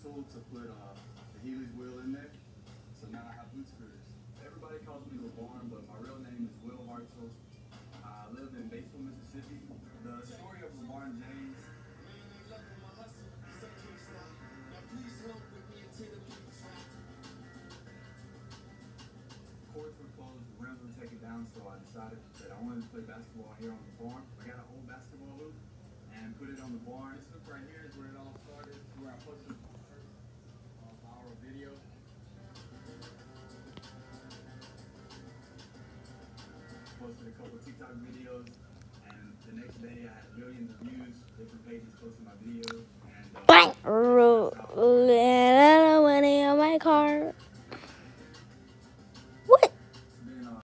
tool to put the Heelys wheel in there. So now I have boot scooters. Everybody calls me LeBarn, but my real name is Hartzell. I live in Batesville, Mississippi. The story of LeBarn James. Courts were closed, the rims were taken down, so I decided that I wanted to play basketball here on the barn. I got an old basketball hoop and put it on the barn. This hoop right here is where it all started. This is where I posted my first viral video. Posted a couple TikTok videos, and the next day I had millions of views. Different pages posted my videos. And Little money on my car.